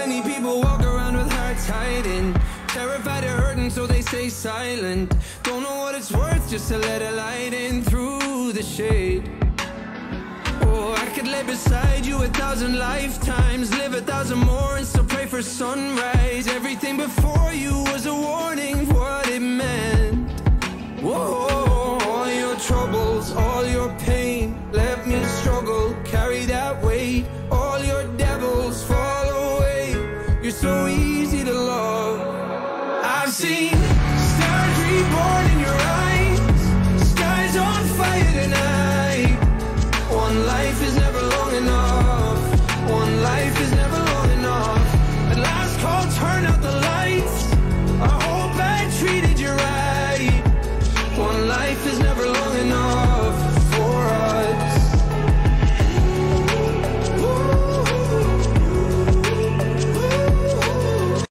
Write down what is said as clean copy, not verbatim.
many people walk around with hearts hiding, terrified of hurting, so they stay silent. Don't know what it's worth just to let a light in through the shade. Oh, I could lay beside you 1,000 lifetimes, live 1,000 more and still pray for sunrise. Everything before you was a warning.